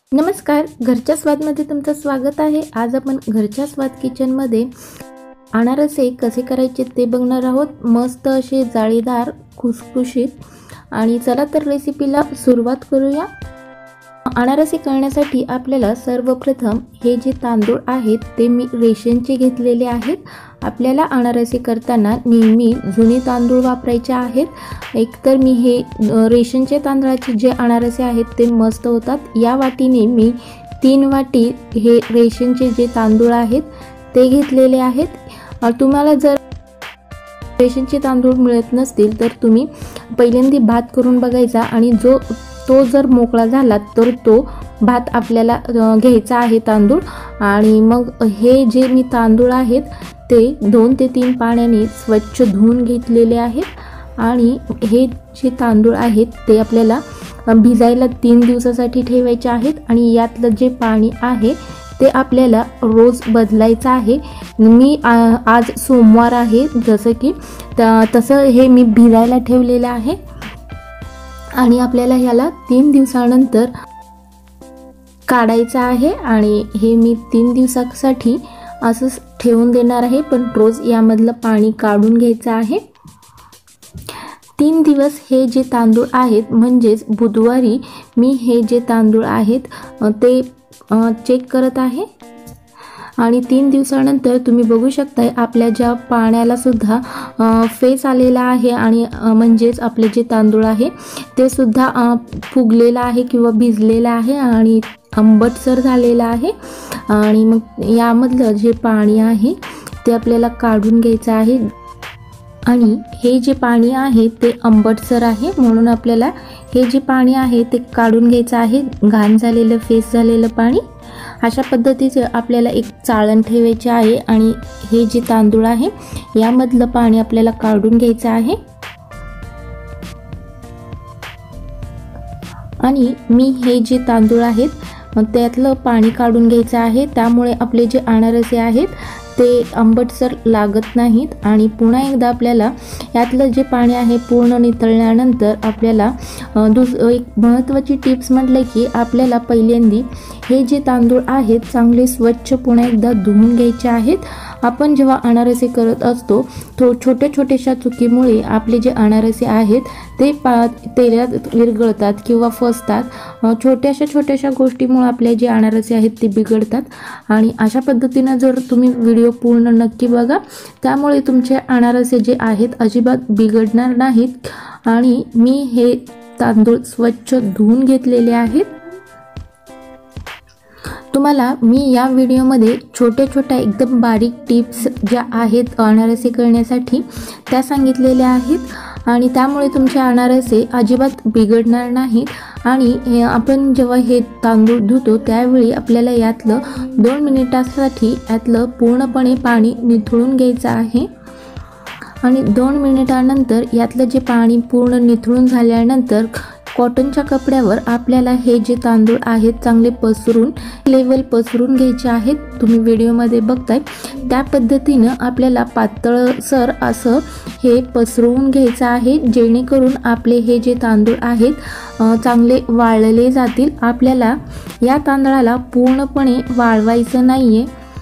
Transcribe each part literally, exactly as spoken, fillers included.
नमस्कार, घरच्या स्वादमध्ये तुमचं स्वागत आहे। आज आपण घरच्या स्वाद किचनमध्ये अनारसे कसे करायचे ते बघणार आहोत। मस्त असे जाळीदार खुसखुशीत। आणि चला तर रेसिपीला सुरुवात करूया। अनारसे करण्यासाठी आपल्याला सर्वप्रथम हे जे तांदूळ आहेत ते मी रेशनचे घेतलेले आहेत। आपल्याला अनारसे करताना नेहमी जुने तांदूळ वापरायचे आहेत। एकतर मी हे रेशनचे तांदळाचे जे अनारसे आहेत ते मस्त होतात। या वाटीने मी तीन वाटी हे रेशनचे जे तांदूळ आहेत ते घेतलेले आहेत। तुम्हाला जर रेशनचे तांदूळ मिळत नसतील तर तुम्ही पहिल्यांदा भात करून बघायचा आणि जो तो जर मोकळा झाला तर तो भात आपल्याला घ्यायचा आहे तांदूळ। आणि मग हे जे मी तांदूळ आहेत ते दोन ते तीन पाण्याने स्वच्छ धुवून घेतलेले आहेत। आणि हे जे तांदूळ आहेत ते आपल्याला भिजायला तीन दिवसासाठी ठेवायचे आहेत। आणि यातलं जे पाणी आहे ते आपल्याला रोज बदलायचं आहे। मी आज सोमवार आहे जसं की तसं हे मी भिजायला ठेवलेलं आहे। आणि आपल्याला ह्याला तीन दिवसानंतर काढायचं आहे। आणि हे मी तीन दिवसासाठी असंच ठेवून देणार आहे, पण रोज यामधलं पाणी काढून घ्यायचं आहे। तीन दिवस हे जे तांदूळ आहेत म्हणजेच बुधवारी मी हे जे तांदूळ आहेत ते चेक करत आहे। आणि तीन दिवसानंतर तुम्ही बघू शकताय आपल्या ज्या पाण्याला सुद्धा फेस आलेला आहे। आणि म्हणजेच आपले जे तांदूळ आहे ते सुद्धा फुगलेला आहे किंवा भिजलेला आहे आणि आंबटसर झालेला आहे। आणि मग यामधलं जे पाणी आहे ते आपल्याला काढून घ्यायचं आहे। आणि हे जे पाणी आहे ते आंबटसर आहे म्हणून आपल्याला हे जे पाणी आहे ते काढून घ्यायचं आहे, घाण झालेलं फेस झालेलं पाणी। अशा पद्धतीचे आपल्याला एक चाळण ठेवायचे आहे आणि हे जे तांदूळ आहे यामधलं पाणी आपल्याला काढून घ्यायचं आहे। आणि मी हे जे तांदूळ आहेत त्यातलं पाणी काढून घ्यायचं आहे, त्यामुळे आपले जे अनारसे आहेत ते आंबटसर लागत नाहीत। आणि पुन्हा एकदा आपल्याला यातलं जे पाणी आहे पूर्ण निथळल्यानंतर आपल्याला दुस एक महत्त्वाची टिप्स म्हटलं की आपल्याला पहिल्यांदा हे जे तांदूळ आहेत चांगले स्वच्छ पुन्हा एकदा धुवून घ्यायचे आहेत। आपण जेव्हा अनारसे करत असतो तो छोट्या छोट्याशा चुकीमुळे आपले जे अनारसे आहेत ते पा तेलात विरघळतात किंवा फसतात। छोट्याशा छोट्याशा गोष्टीमुळे आपले जे अनारसे आहेत ते बिघडतात। आणि अशा पद्धतीने जर तुम्ही व्हिडिओ पूर्ण नक्की बघा, त्यामुळे तुमचे अनारसे जे आहेत अजिबात बिघडणार नाहीत। आणि मी हे तांदूळ स्वच्छ धुवून घेतलेले आहेत। तुम्हाला मी या व्हिडिओमध्ये छोट्या छोट्या एकदम बारीक टिप्स ज्या आहेत अनारसे करण्यासाठी त्या सांगितलेल्या आहेत। आणि त्यामुळे तुमचे अनारसे अजिबात बिघडणार नाहीत। आणि आपण जेव्हा हे तांदूळ धुतो त्यावेळी आपल्याला यातलं दोन मिनिटांसाठी यातलं पूर्णपणे पाणी निथळून घ्यायचं आहे। आणि दोन मिनिटानंतर यातलं जे पाणी पूर्ण निथळून झाल्यानंतर कॉटनच्या कपड्यावर आपल्याला हे जे तांदूळ आहेत चांगले पसरून लेवल पसरून घ्यायचे आहेत। तुम्ही व्हिडिओमध्ये बघताय त्या पद्धतीनं आपल्याला पातळसर असं हे पसरवून घ्यायचं आहे, जेणेकरून आपले हे जे तांदूळ आहेत चांगले वाळले जातील। आपल्याला या तांदळाला पूर्णपणे वाळवायचं नाहीये।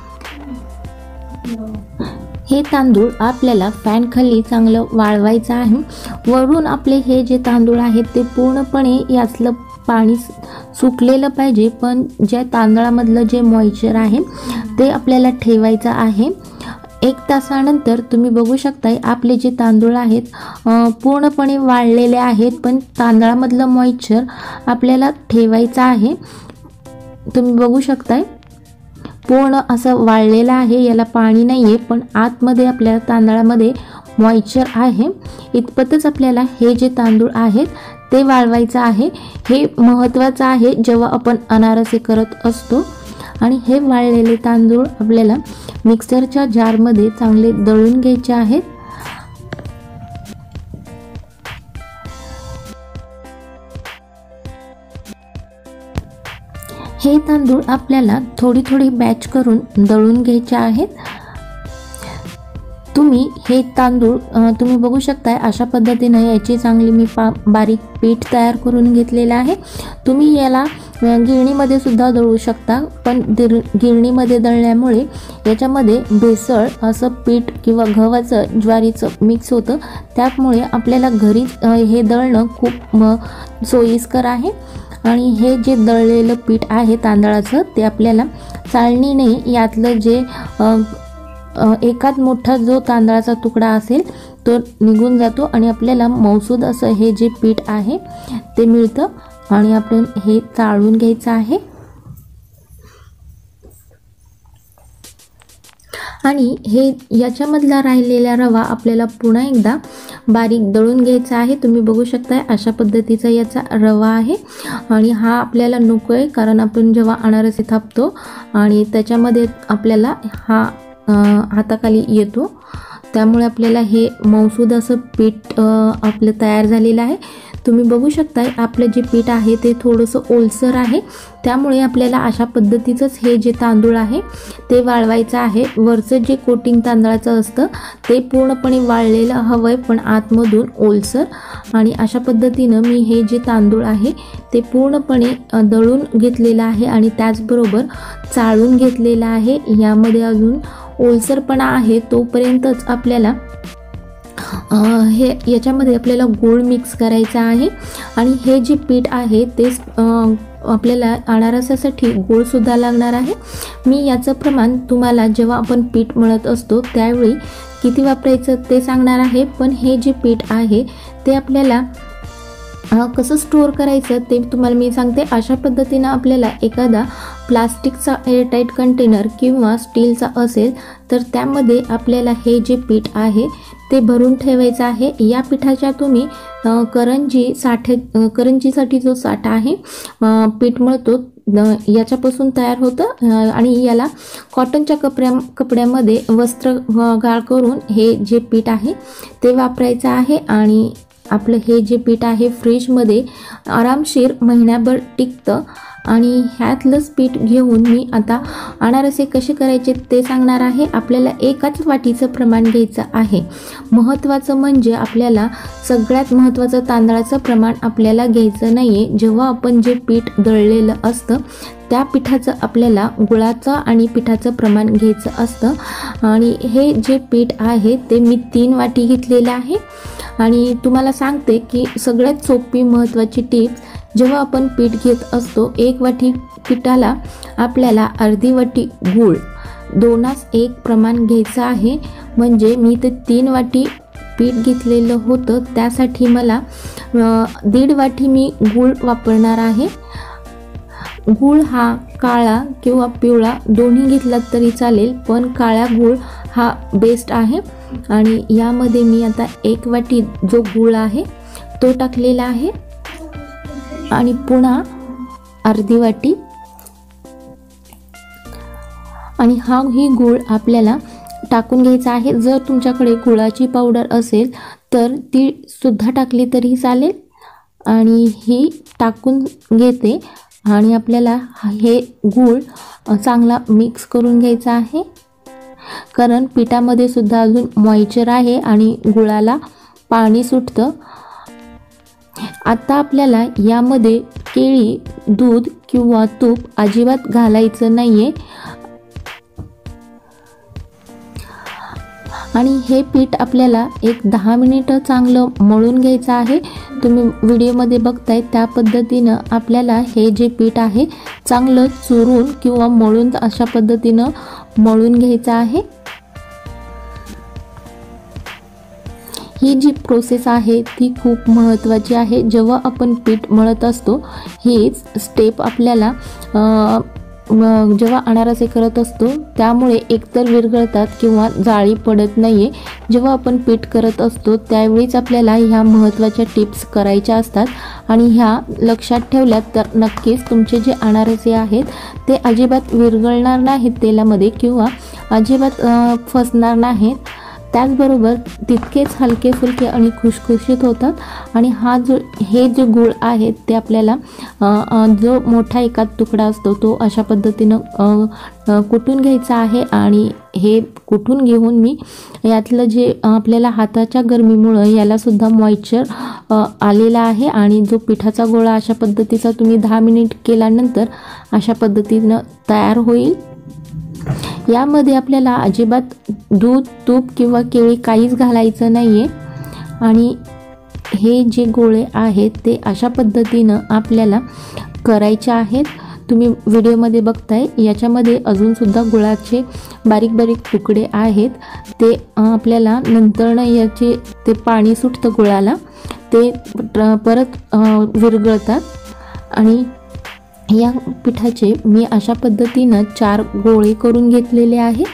हे तांदूळ आपल्याला फॅन खाली चांगलं वाळवायचं आहे। वरून आपले हे जे तांदूळ आहेत ते पूर्णपणे यातलं पाणी सुकलेलं पाहिजे, पण ज्या तांदळामधलं जे मॉइश्चर आहे ते आपल्याला ठेवायचं आहे। एक तासानंतर तुम्ही बघू शकताय आपले जे तांदूळ आहेत पूर्णपणे वाळलेले आहेत, पण तांदळामधलं मॉइश्चर आपल्याला ठेवायचं आहे। तुम्ही बघू शकताय पूर्ण असं वाळलेलं आहे, याला पाणी नाही आहे, पण आतमध्ये आपल्या तांदळामध्ये मॉइश्चर आहे। इतपतच आपल्याला हे जे तांदूळ आहेत ते वाळवायचं आहे। हे महत्त्वाचं आहे जेव्हा आपण अनारसे करत असतो। आणि हे वाळलेले तांदूळ आपल्याला मिक्सरच्या जारमध्ये चांगले दळून घ्यायचे आहेत। हे तांदूळ आपल्याला थोडी थोडी बॅच करून दळून घ्यायचे आहेत। तुम्ही हे तांदूळ तुम्ही बघू शकताय अशा पद्धतीने याची चांगली मी बारीक पीठ तयार करून घेतलेला आहे। तुम्ही याला गिरणीमध्ये सुद्धा दळू शकता, पण गिरणीमध्ये दळल्यामुळे याच्यामध्ये भेसळ असं पीठ किंवा गव्हाचं ज्वारीचं मिक्स होतं, त्यामुळे आपल्याला घरीच हे दळणं खूप सोयीस्कर आहे। आणि हे जे दळलेलं पीठ आहे तांदळाचं ते आपल्याला चाळणीने यातलं जे एकात मोठा जो तांदळाचा तुकडा असेल तो निघून जातो आणि आपल्याला मौसूद असं हे जे पीठ आहे ते मिळतं आणि आपण हे चाळून घ्यायचं आहे। आणि हे याच्यामधला राहिलेला रवा आपल्याला पुन्हा एकदा बारीक दळून घ्यायचा आहे। तुम्ही बघू शकता अशा पद्धतीचा याचा रवा आहे आणि हा आपल्याला नको आहे, कारण आपण जेव्हा अनारसे थापतो आणि त्याच्यामध्ये आपल्याला हा हाताखाली येतो, त्यामुळे आपल्याला हे मौसूद असं पीठ आपलं तयार झालेलं आहे। तुम्ही बघू शकता आपलं जे पीठ आहे ते थोडंसं ओलसर आहे, त्यामुळे आपल्याला अशा पद्धतीचंच हे जे तांदूळ आहे ते वाळवायचं आहे। वरचं जे कोटिंग तांदळाचं असतं ते पूर्णपणे वाळलेलं हवं आहे, पण आतमधून ओलसर। आणि अशा पद्धतीनं मी हे जे तांदूळ आहे ते पूर्णपणे दळून घेतलेलं आहे आणि त्याचबरोबर चाळून घेतलेलं आहे। यामध्ये अजून ओलसरपणा आहे तोपर्यंतच आपल्याला हे याच्यामध्ये आपल्याला गूळ मिक्स करायचा आहे। आणि हे जे पीठ आहे ते आपल्याला अनारसासाठी गूळ सुद्धा लागणार आहे। मी याचं प्रमाण तुम्हाला जेव्हा आपण पीठ मळत असतो त्यावेळी किती वापरायचं ते सांगणार आहे, पण हे जे पीठ आहे ते आपल्याला कसं स्टोअर करायचं ते तुम्हाला मी सांगते। अशा पद्धतीनं आपल्याला एखादा प्लास्टिकचा एअरटाईट कंटेनर किंवा स्टीलचा असेल तर त्यामध्ये आपल्याला हे जे पीठ आहे ते भरून ठेवायचं आहे। या पिठाच्या तुम्ही करंजी साठे करंजीसाठी जो साठा आहे पीठ मळतो याच्यापासून तयार होतं आणि याला कॉटनच्या कपड्या कपड्यामध्ये वस्त्र गाळ करून हे जे पीठ आहे ते वापरायचं आहे। आणि आपलं हे जे पीठ आहे फ्रीजमध्ये आरामशीर महिन्याभर टिकतं। आणि ह्यातलंच पीठ घेऊन मी आता अनारसे कसे करायचे ते सांगणार आहे। आपल्याला एकाच वाटीचं प्रमाण घ्यायचं आहे। महत्त्वाचं म्हणजे आपल्याला सगळ्यात महत्त्वाचं तांदळाचं प्रमाण आपल्याला घ्यायचं नाही आहे। जेव्हा आपण जे पीठ दळलेलं असतं त्या पिठाचं आपल्याला गुळाचं आणि पिठाचं प्रमाण घ्यायचं असतं। आणि हे जे पीठ आहे ते मी तीन वाटी घेतलेलं आहे। आणि तुम्हाला सांगते की सगळ्यात सोपी महत्त्वाची टिप्स, जेव्हा आपण पीठ घेत असतो एक वाटी पिठाला आपल्याला अर्धी वाटी गूळ, दोनास एक प्रमाण घ्यायचं आहे। म्हणजे मी ते तीन वाटी पीठ घेतलेलं होतं त्यासाठी मला दीड वाटी मी गूळ वापरणार आहे। गूळ हा काळा किंवा पिवळा दोन्ही घेतला तरी चालेल, पण काळा गूळ हा बेस्ट आहे। आणि यामध्ये मी आता एक वाटी जो गूळ आहे तो टाकलेला आहे आणि पुन्हा अर्धी वाटी, आणि हा ही गूळ आपल्याला टाकून घ्यायचा आहे। जर तुमच्याकडे गुळाची पावडर असेल तर ती सुद्धा टाकली तरी चालेल। आणि ही टाकून घेते आणि आपल्याला हे गूळ चांगला मिक्स करून घ्यायचा आहे, कारण पिठामध्ये सुद्धा अजून मॉइश्चर आहे आणि गुळाला पाणी सुटतं। आता आपल्याला यामध्ये केळी, दूध किंवा तूप अजिबात घालायचं नाहीये। आणि हे पीठ आपल्याला एक दहा मिनिटं चांगलं मळून घ्यायचं आहे। तुम्ही व्हिडिओमध्ये बघताय त्या पद्धतीनं आपल्याला हे जे पीठ आहे चांगलं चुरून किंवा मळून अशा पद्धतीनं मळून घ्यायचं आहे। ही जी प्रोसेस आहे ती खूप महत्त्वाची आहे। जेव्हा आपण पीठ मळत असतो हीच स्टेप आपल्याला जेव्हा अनारसे करत असतो त्यामुळे एकतर विरघळतात किंवा जाळी पडत नाहीये। जेव्हा आपण पीठ करत असतो त्यावेळीच आपल्याला ह्या महत्त्वाच्या टिप्स करायच्या असतात आणि ह्या लक्षात ठेवल्यात तर नक्कीच तुमचे जे अनारसे आहेत ते अजिबात विरघळणार नाहीत तेलामध्ये किंवा अजिबात फसणार नाहीत। त्याचबरोबर तितकेच हलके फुलके आणि खुशखुशीत होतात। आणि हा जो हे जे गूळ आहेत ते आपल्याला जो मोठा एखाद तुकडा असतो तो अशा पद्धतीनं कुटून घ्यायचा आहे। आणि हे कुटून घेऊन मी यातलं जे आपल्याला हाताच्या गरमीमुळं याला सुद्धा मॉइश्चर आलेला आहे। आणि जो पिठाचा गोळा अशा पद्धतीचा तुम्ही दहा मिनिट केल्यानंतर अशा पद्धतीनं तयार होईल। यामध्ये आपल्याला अजिबात दूध, तूप किंवा केळी काहीच घालायचं नाही आहे। आणि हे जे गोळे आहेत ते अशा पद्धतीनं आपल्याला करायचे आहेत। तुम्ही व्हिडिओमध्ये बघताय याच्यामध्ये अजूनसुद्धा गुळाचे बारीक बारीक तुकडे आहेत, ते आपल्याला नंतरनं याचे ते पाणी सुटतं गुळाला, ते परत विरघळतात। आणि या पिठाचे मी अशा पद्धतीनं चार गोळे करून घेतलेले आहेत।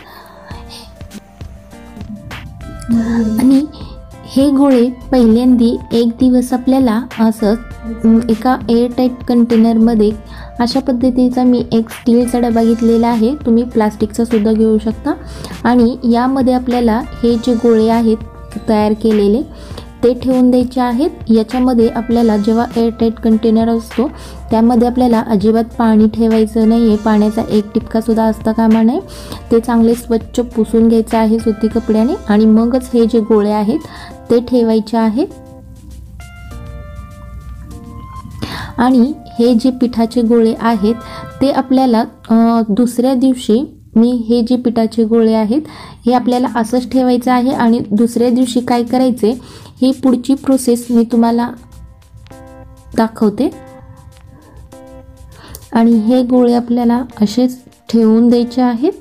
आणि हे गोळे पहिल्यांदी एक दिवस आपल्याला असं एका एअरटाईट कंटेनरमध्ये अशा पद्धतीचा मी एक स्टीलचा डबा घेतलेला आहे, तुम्ही प्लास्टिकचा सुद्धा घेऊ शकता। आणि यामध्ये आपल्याला हे जे गोळे आहेत तयार केलेले ते ठेवून द्यायचे आहेत। याच्यामध्ये आपल्याला जेव्हा एअरटाईट कंटेनर असतो त्यामध्ये आपल्याला अजिबात पाणी ठेवायचं नाही आहे, पाण्याचा एक टिपकासुद्धा असता कामा नये। ते चांगले स्वच्छ पुसून घ्यायचं आहे सुती कपड्याने आणि मगच हे जे गोळे आहेत ते ठेवायचे आहेत। आणि हे जे पिठाचे गोळे आहेत ते आपल्याला दुसऱ्या दिवशी मी हे जे पिठाचे गोळे आहेत हे आपल्याला असंच ठेवायचं आहे। आणि दुसऱ्या दिवशी काय करायचे ही पुढची प्रोसेस मी तुम्हाला दाखवते। आणि हे गोळे आपल्याला असेच ठेवून द्यायचे आहेत।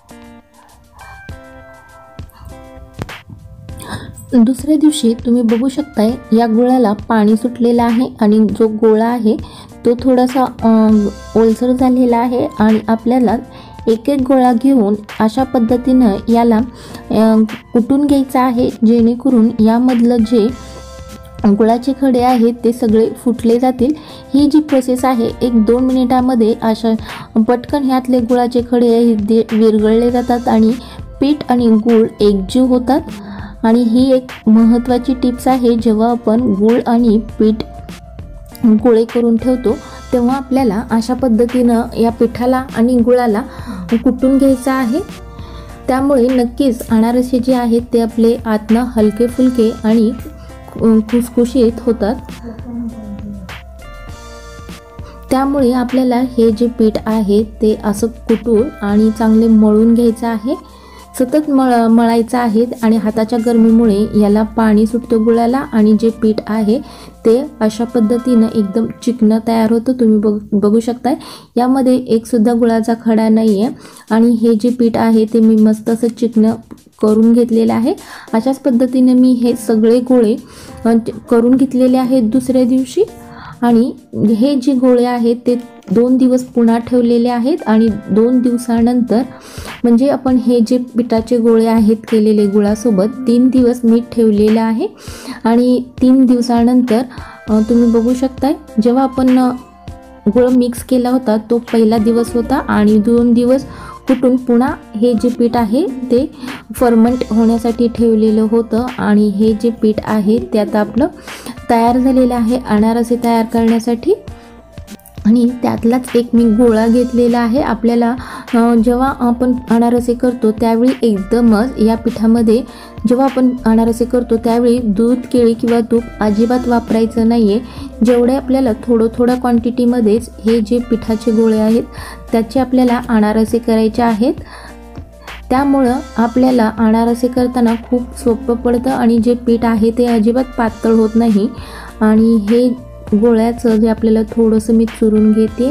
दुसऱ्या दिवशी तुम्ही बघू शकताय या गोळ्याला पाणी सुटलेलं आहे आणि जो गोळा आहे तो थोडासा ओलसर झालेला आहे। आणि आपल्याला एक एक गोळा घेऊन अशा पद्धतीनं याला कुटून घ्यायचा आहे, जेणेकरून यामधलं जे गुळाचे खडे आहेत ते सगळे फुटले जातील। ही जी प्रोसेस आहे एक दोन मिनिटामध्ये अशा पटकन ह्यातले गुळाचे खडे विरघळले जातात आणि पीठ आणि गूळ एकजीव होतात। आणि ही एक महत्त्वाची टिप्स आहे, जेव्हा आपण गूळ आणि पीठ गोळे करून ठेवतो तेव्हा आपल्याला अशा पद्धतीनं या पिठाला आणि गुळाला कुटून घ्यायचं आहे। त्यामुळे नक्कीच अनारसे जे आहेत ते आपले आतनं हलके फुलके आणि खुसखुशीत होतात। त्यामुळे आपल्याला हे जे पीठ आहे ते असं कुटून आणि चांगले मळून घ्यायचं आहे, सतत मळ मळायचं आहे। आणि हाताच्या गरमीमुळे याला पाणी सुटतं गुळाला आणि जे पीठ आहे ते अशा पद्धतीनं एकदम चिकनं तयार होतं। तुम्ही बघ बघू शकताय यामध्ये एक सुद्धा गुळाचा खडा नाही आहे। आणि हे जे पीठ आहे ते मी मस्त असं चिकनं करून घेतलेलं आहे। अशाच पद्धतीने मी हे सगळे गोळे करून घेतलेले आहेत दुसऱ्या दिवशी। आणि हे जे गोळे आहेत ते दोन दिवस पुन्हा ठेवलेले आहेत। आणि दोन दिवसानंतर म्हणजे आपण हे जे पिठाचे गोळे आहेत केलेले गुळासोबत तीन दिवस मी ठेवलेले आहे। आणि तीन दिवसानंतर तुम्ही बघू शकताय जेव्हा आपण गुळ मिक्स केला होता तो पहिला दिवस होता आणि दोन दिवस कुटून पुन्हा हे जे पीठ आहे ते फर्मंट होण्यासाठी ठेवलेलं होतं। आणि हे जे पीठ आहे ते आता आपलं तयार झालेलं आहे अनारसे तयार करण्यासाठी। आणि त्यातलाच एक मी गोळा घेतलेला आहे। आपल्याला जेव्हा आपण अनारसे करतो त्यावेळी एकदमच या पिठामध्ये जेव्हा आपण अनारसे करतो त्यावेळी दूध, केळी किंवा तूप अजिबात वापरायचं नाही आहे। जेवढे आपल्याला थोडं थोड्या क्वांटिटीमध्येच हे जे पिठाचे गोळे आहेत त्याचे आपल्याला अनारसे करायचे आहेत। त्यामुळं आपल्याला अनारसे करताना खूप सोपं पडतं आणि जे पीठ आहे ते अजिबात पातळ होत नाही। आणि हे गोळ्याचं जे आपल्याला थोडंसं मी चुरून घेते।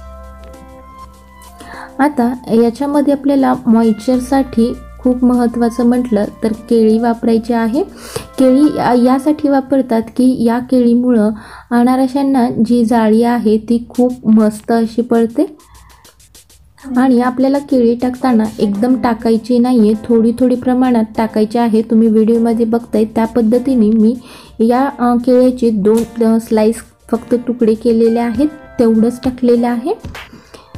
आता याच्यामध्ये आपल्याला मॉइश्चरसाठी खूप महत्त्वाचं म्हटलं तर केळी वापरायची आहे। केळी यासाठी वापरतात की या केळीमुळं अनारशांना जी जाळी आहे ती खूप मस्त अशी पडते। आणि आपल्याला केळी टाकताना एकदम टाकायची नाही आहे, थोडी थोडी प्रमाणात टाकायची आहे। तुम्ही व्हिडिओमध्ये बघताय त्या पद्धतीने मी या केळीचे दोन स्लाइस फक्त तुकडे केलेले आहेत, तेवढंच टाकलेलं आहे।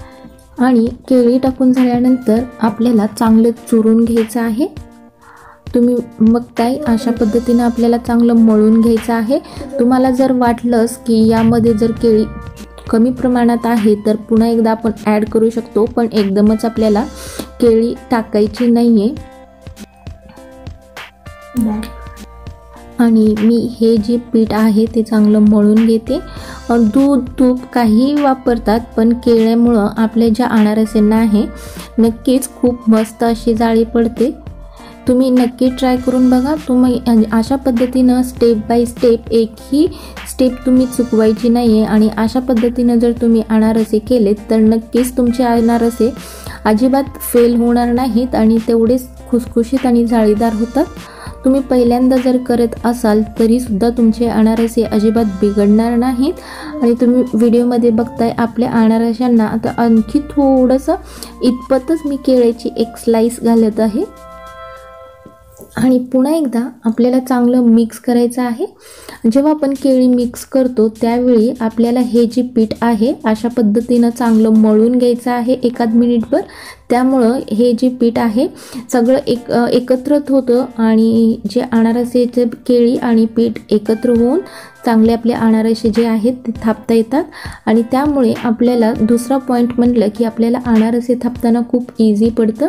आणि केळी टाकून झाल्यानंतर आपल्याला चांगलं चुरून घ्यायचं आहे। तुम्ही बघताय अशा पद्धतीने आपल्याला चांगलं मळून घ्यायचं आहे। तुम्हाला जर वाटलंच की यामध्ये जर केळी कमी प्रमाणात आहे तर पुन्हा एकदा आपण ॲड करू शकतो, पण एकदमच आपल्याला केळी टाकायची नाही आहे। आणि मी हे जे पीठ आहे ते चांगलं मळून घेते। दूध तूप काही वापरतात, पण केळ्यामुळं आपल्या ज्या अनारसेंना आहे नक्कीच खूप मस्त अशी जाळी पडते। तुम्ही नक्की ट्राय करून बघा। तुम्ही अशा पद्धतीनं स्टेप बाय स्टेप एकही स्टेप तुम्ही चुकवायची नाही आहे आणि अशा पद्धतीनं जर तुम्ही अनारसे केलेत तर नक्कीच तुमचे अनारसे अजिबात फेल होणार नाहीत आणि तेवढेच खुसखुशीत आणि जाळीदार होतात। तुम्ही पहिल्यांदा जर करत असाल तरीसुद्धा तुमचे अनारसे अजिबात बिघडणार नाहीत। आणि तुम्ही व्हिडिओमध्ये बघताय आपल्या अनारशांना आता आणखी थोडंसं इतपतच मी केळीची एक स्लाइस घालत आहे आणि पुन्हा एकदा आपल्याला चांगलं मिक्स करायचं आहे। जेव्हा आपण केळी मिक्स करतो त्यावेळी आपल्याला हे जे पीठ आहे अशा पद्धतीनं चांगलं मळून घ्यायचं आहे एकाद मिनिटभर। त्यामुळं हे जे पीठ आहे सगळं एक एकत्रित होतं आणि जे अनारसेचे केळी आणि पीठ एकत्र होऊन चांगले आपले अनारसे जे आहेत ते थापता येतात। आणि त्यामुळे आपल्याला दुसरा पॉईंट म्हटलं की आपल्याला अनारसे थापताना खूप इझी पडतं।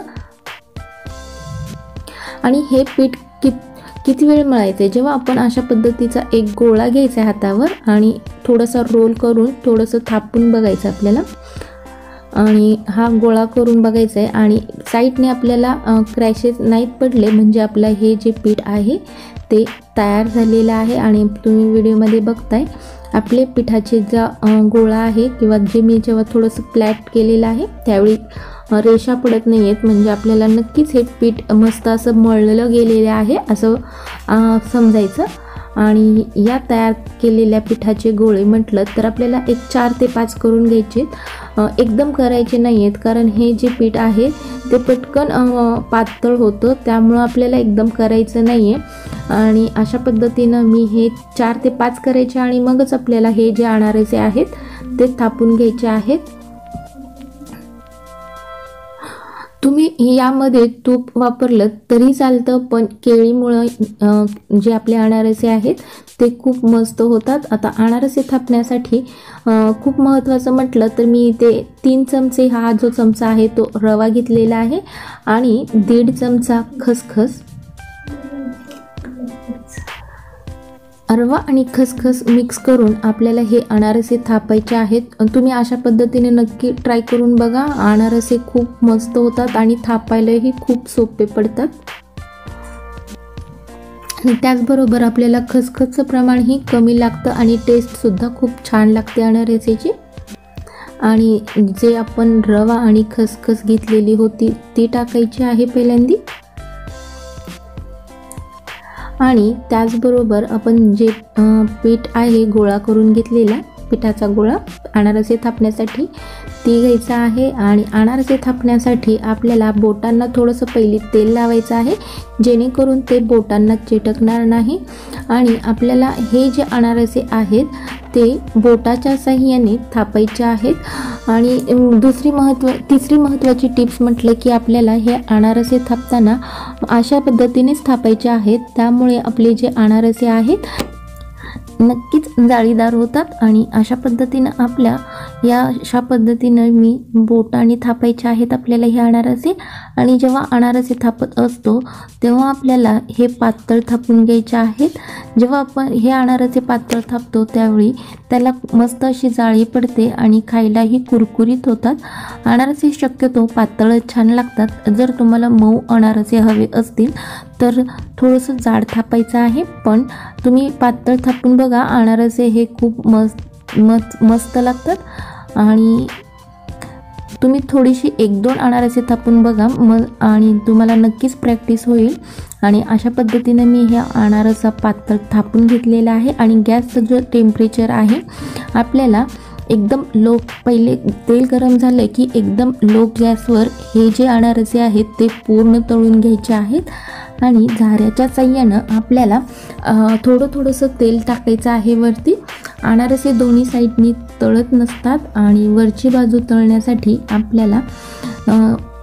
आणि हे पीठ कित किती वेळ मळायचं आहे, जेव्हा आपण अशा पद्धतीचा एक गोळा घ्यायचा आहे हातावर आणि थोडासा रोल करून थोडंसं थापून बघायचं आपल्याला आणि हा गोळा करून बघायचा आहे आणि साईडने आपल्याला क्रॅशेस नाहीत पडले म्हणजे आपलं हे जे पीठ आहे ते तयार झालेलं आहे। आणि तुम्ही व्हिडिओमध्ये बघताय आपले पिठाचे जो गोळा आहे किंवा जे मी जेव्हा थोडंसं फ्लॅट केलेलं आहे त्यावेळी रेषा पडत नाही आहेत, म्हणजे आपल्याला नक्कीच हे पीठ मस्त असं मळलं गेलेलं आहे असं समजायचं। आणि या तयार केलेल्या पिठाचे गोळे म्हटलं तर आपल्याला एक चार ते पाच करून घ्यायचे, एकदम करायचे नाही आहेत कारण हे जे पीठ आहे ते पटकन पातळ होतं, त्यामुळं आपल्याला एकदम करायचं नाही आहे। आणि अशा पद्धतीनं मी हे चार ते पाच करायचे आणि मगच आपल्याला हे जे अनारसे आहेत ते थापून घ्यायचे आहेत। तुम्ही यामध्ये तूप वापरलं तरी चालतं, पण केळीमुळं जे आपले अनारसे आहेत ते खूप मस्त होतात। आता अनारसे थापण्यासाठी खूप महत्त्वाचं म्हटलं तर मी इथे तीन चमचे हा जो चमचा आहे तो रवा घेतलेला आहे आणि दीड चमचा खसखस, रवा आणि खसखस मिक्स करून आपल्याला हे अनारसे थापायचे आहेत। तुम्ही अशा पद्धतीने नक्की ट्राय करून बघा, अनारसे खूप मस्त होतात आणि थापायलाही खूप सोपे पडतात। आणि त्याचबरोबर आपल्याला खसखसचं प्रमाणही कमी लागतं आणि टेस्टसुद्धा खूप छान लागते अनारसेची। आणि जे आपण रवा आणि खसखस घेतलेली होती ती टाकायची आहे पहिल्यांदी आणि त्याचबरोबर आपण जे पीठ आहे गोळा करून घेतलेला पिठाचा गोळा अनारसे थापण्यासाठी ती घ्यायचा आहे। आणि अनारसे थापण्यासाठी आपल्याला बोटांना थोडंसं पहिली तेल लावायचं आहे जेणेकरून ते बोटांना चिटकणार नाही। आणि आपल्याला हे जे अनारसे आहेत ते बोटाच्या साहाय्याने थापायचे आहेत। आणि दुसरी महत्त्व तिसरी महत्त्वाची टिप्स म्हटलं की आपल्याला हे अनारसे थापताना अशा पद्धतीनेच थापायचे आहेत, त्यामुळे आपले जे अनारसे आहेत नक्कीच जाळीदार होतात। आणि अशा पद्धतीनं आपल्या या अशा पद्धतीनं मी बोटाने थापायचे आहेत आपल्याला हे अनारसे। आणि जेव्हा अनारसे थापत असतो तेव्हा आपल्याला हे पातळ थापून घ्यायचे आहेत। जेव्हा आपण हे अनारसे पातळ थापतो त्यावेळी त्याला मस्त अशी जाळी पडते आणि खायलाही कुरकुरीत होतात। अनारसे शक्यतो पातळच छान लागतात। जर तुम्हाला मऊ अनारसे हवे असतील तर थोडंसं जाड थापायचं आहे, पण तुम्ही पातळ थापून बघा, अनारसे हे खूप मस्त मस्त मस्त लागतात। आणि तुम्ही थोडीशी एक दोन अनारसे थापून बघा मग आणि तुम्हाला नक्कीच प्रॅक्टिस होईल। आणि अशा पद्धतीने मी ह्या अनारसा पातळ थापून घेतलेला आहे। आणि गॅसचं जो टेम्परेचर आहे आपल्याला एकदम लो, पहिले तेल गरम झालं की एकदम लो गॅसवर हे जे अनारसे आहेत ते पूर्ण तळून घ्यायचे आहेत। आणि झाऱ्याच्या साहाय्यानं आपल्याला थोडं थोडंसं तेल टाकायचं आहे वरती। अनारसे दोन्ही साईडनी तळत नसतात आणि वरची बाजू तळण्यासाठी आपल्याला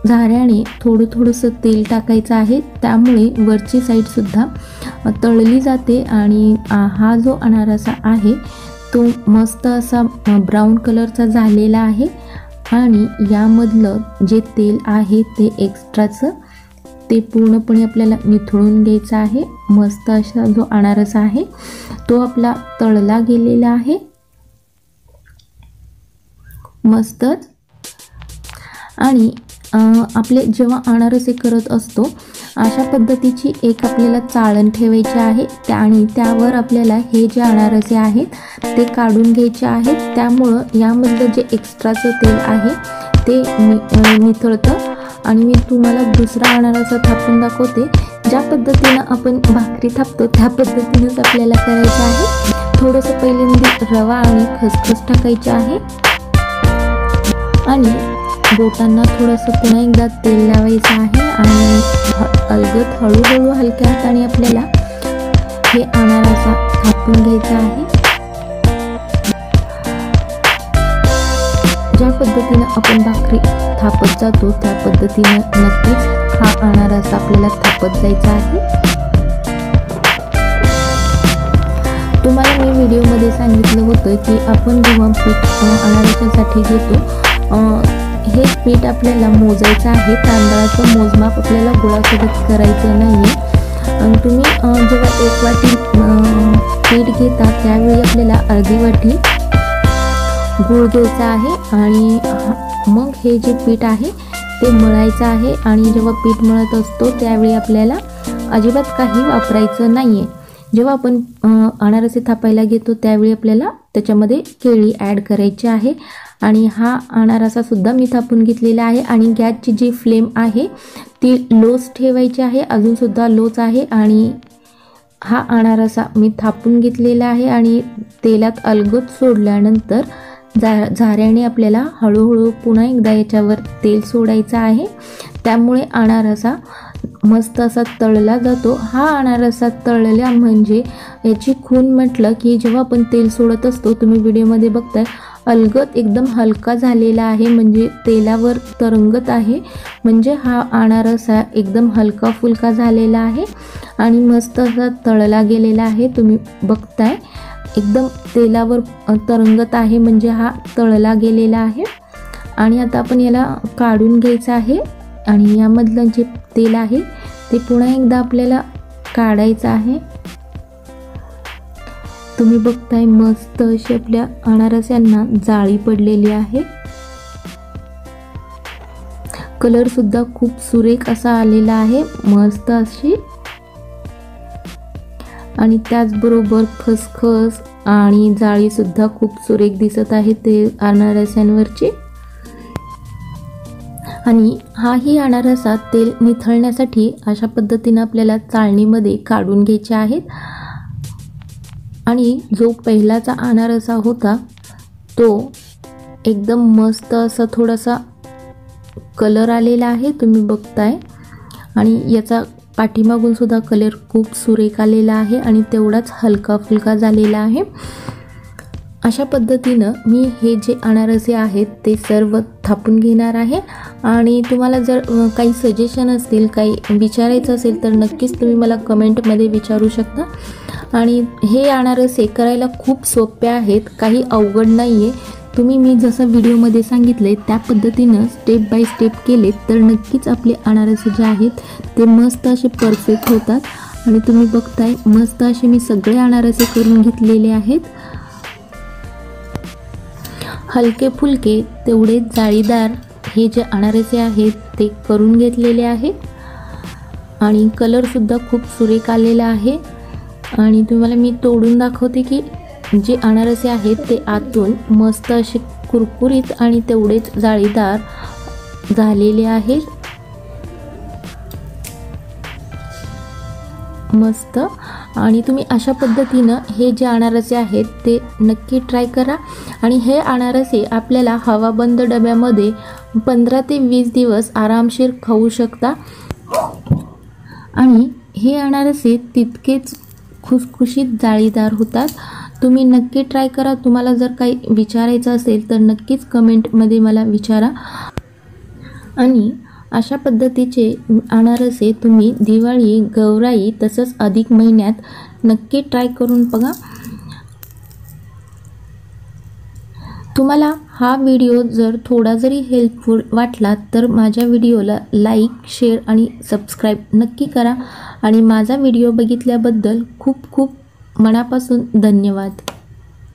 झाऱ्याने थोडं थोडंसं तेल टाकायचं आहे, त्यामुळे वरची साईडसुद्धा तळली जाते आणि हा जो अनारसा आहे तो मस्त असा ब्राऊन कलरचा झालेला आहे आणि यामधलं जे तेल आहे ते एक्स्ट्राचं ते पूर्णपणे आपल्याला निथळून घ्यायचं आहे। मस्त असा जो अनारसा आहे तो आपला तळला गेलेला आहे मस्तच। आणि आपले जेव्हा अनारसे करत असतो अशा पद्धतीची एक आपल्याला चाळण ठेवायची आहे आणि त्यावर आपल्याला हे जे अनारसे आहेत ते काढून घ्यायचे आहेत, त्यामुळं यामधलं जे एक्स्ट्राचं तेल आहे ते निथळतं। आणि मी तुम्हाला दुसरा अनारसा थापून दाखवते। ज्या पद्धतीनं आपण भाकरी थापतो त्या पद्धतीनेच आपल्याला करायचं आहे। थोडंसं पहिल्यांदा रवा आणि खसखस टाकायचे आहे आणि बोटांना थोडंसं पुन्हा एकदा तेल लावायचं आहे आणि अलगद हळूहळू हलक्या हाताने आपल्याला हे अनारसा थापून घ्यायचा आहे। ज्या पद्धतीनं आपण भाकरी थापत जातो त्या पद्धतीनं नक्कीच हा अनारसा आपल्याला थापत जायचा आहे। तुम्हाला मी व्हिडिओमध्ये सांगितलं होतं की आपण जेव्हा पीठ अनारसासाठी घेतो हे पीठ आपल्याला मोजायचं आहे, तांदळाचं मोजमाप आपल्याला गुळासोबत करायचं नाही आहे। तुम्ही जेव्हा एक वाटी पीठ घेता त्यावेळी आपल्याला अर्धी वाटी गूळ घ्यायचा आहे आणि मग हे जे पीठ आहे ते मळायचं आहे आणि जेव्हा पीठ मळत असतो त्यावेळी आपल्याला अजिबात काही वापरायचं नाही आहे। जेव्हा आपण अनारसे थापायला घेतो त्यावेळी आपल्याला त्याच्यामध्ये केळी ॲड करायची आहे आणि हा अनारसा सुद्धा मी थापून घेतलेला आहे आणि गॅसची जी फ्लेम आहे ती लोच ठेवायची आहे, अजूनसुद्धा लोच आहे। आणि हा अनारसा मी थापून घेतलेला आहे आणि तेलात अलगद सोडल्यानंतर जा झाऱ्याने आपल्याला हळूहळू पुन्हा एकदा याच्यावर तेल सोडायचं आहे, त्यामुळे अनारसा मस्त असा तळला जातो। हा अनारसा तळला म्हणजे याची खून म्हटलं की जेव्हा आपण तेल सोडत असतो, तुम्ही व्हिडिओमध्ये बघताय अलगद एकदम हलका झालेला आहे, म्हणजे तेलावर तरंगत आहे, म्हणजे हा अनारसा एकदम हलका फुलका झालेला आहे आणि मस्त असा तळला गेलेला आहे। तुम्ही बघताय एकदम तेलावर तरंगत आहे, म्हणजे हा तळला गेलेला आहे। आणि आता आपण याला काढून घ्यायचं आहे आणि यामधलं जे तेल आहे ते पुन्हा एकदा आपल्याला काढायचं आहे। तुम्ही बघताय मस्त अशी आपल्या अनारस्यांना जाळी पडलेली आहे, कलर सुद्धा खूप सुरेख असा आलेला आहे मस्त अशी। आणि त्याचबरोबर खसखस आणि जाळी सुद्धा खूप सुरेख दिसत आहे ते अनारस्यांवरची। आणि हाही अनारसा तेल निथळण्यासाठी अशा पद्धतीने आपल्याला चाळणीमध्ये काढून घ्यायचे आहेत। आणि जो पहिलाचा अनारसा होता तो एकदम मस्त असा थोडासा कलर आलेला आहे, तुम्ही बघताय। आणि याचा पाठीमागून सुद्धा कलर खूप सुरेख आलेला आहे आणि तेवढाच हलका फुलका झालेला आहे। अशा पद्धतीनं मी हे जे अनारसे आहेत ते सर्व थापून घेणार आहे। आणि तुम्हाला जर काही सजेशन असतील, काही विचारायचं असेल तर नक्कीच तुम्ही मला कमेंटमध्ये विचारू शकता। आणि हे अनारसे करायला खूप सोपे आहेत, काही अवघड नाही आहे। तुम्ही मी जसं व्हिडिओमध्ये सांगितलं आहे त्या पद्धतीनं स्टेप बाय स्टेप केले तर नक्कीच आपले अनारसे जे आहेत ते मस्त असे परफेक्ट होतात। आणि तुम्ही बघताय मस्त असे मी सगळे अनारसे करून घेतलेले आहेत, हलके फुलके तेवढे जाळीदार हे जे अनारसे आहेत ते करून घेतलेले आहेत। आणि कलरसुद्धा खूप सुरेख आलेला आहे। आणि तुम्हाला मी तोडून दाखवते की जे अनारसे आहेत ते आतून मस्त असे कुरकुरीत आणि तेवढेच जाळीदार झालेले आहेत मस्त। आणि तुम्ही अशा पद्धतीनं हे जे अनारसे आहेत ते नक्की ट्राय करा। आणि हे अनारसे आपल्याला हवाबंद डब्यामध्ये पंधरा ते वीस दिवस आरामशीर खाऊ शकता। आणि हे अनारसे तितकेच खुसखुशीत जाळीदार होतात। तुम्ही नक्की ट्राय करा। तुम्हाला जर काही विचारायचं असेल तर नक्कीच कमेंटमध्ये मला विचारा। आणि अशा पद्धतीचे अनारसे तुम्ही दिवाळी, गौराई तसंच अधिक महिन्यात नक्की ट्राय करून बघा। तुम्हाला हा व्हिडिओ जर थोडा जरी हेल्पफुल वाटला तर माझ्या व्हिडिओला लाईक, शेअर आणि सबस्क्राईब नक्की करा आणि माझा व्हिडिओ बघितल्याबद्दल खूप खूप मनापासून धन्यवाद।